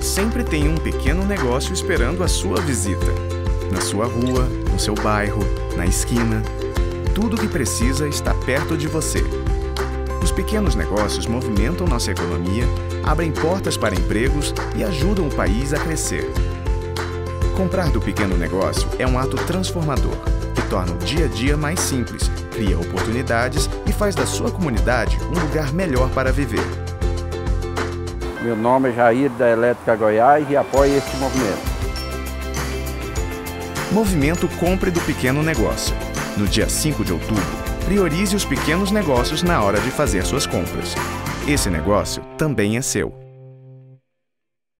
sempre tem um pequeno negócio esperando a sua visita. Na sua rua, no seu bairro, na esquina. Tudo o que precisa está perto de você. Os pequenos negócios movimentam nossa economia, abrem portas para empregos e ajudam o país a crescer. Comprar do pequeno negócio é um ato transformador, que torna o dia a dia mais simples, cria oportunidades e faz da sua comunidade um lugar melhor para viver. Meu nome é Jair, da Elétrica Goiás, e apoio este movimento. Movimento Compre do Pequeno Negócio. No dia 5 de outubro, priorize os pequenos negócios na hora de fazer suas compras. Esse negócio também é seu.